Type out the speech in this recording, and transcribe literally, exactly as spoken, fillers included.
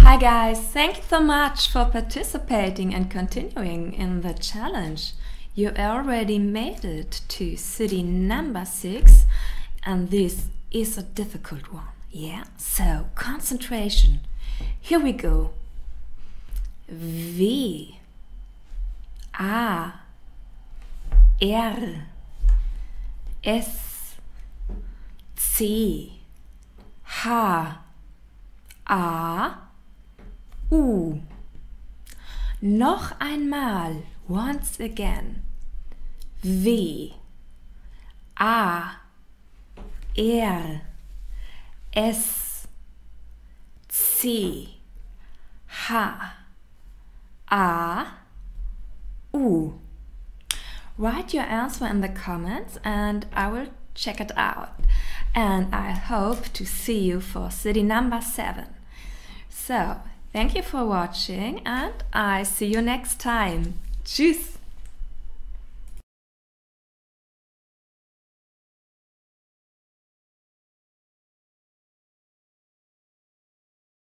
Hi guys, thank you so much for participating and continuing in the challenge. You already made it to city number six, and this is a difficult one. Yeah, so concentration. Here we go. W A R S C H A U. Noch einmal, once again. W A R S C H A U. Write your answer in the comments and I will check it out. And I hope to see you for city number seven. So, thank you for watching and I see you next time. Tschüss!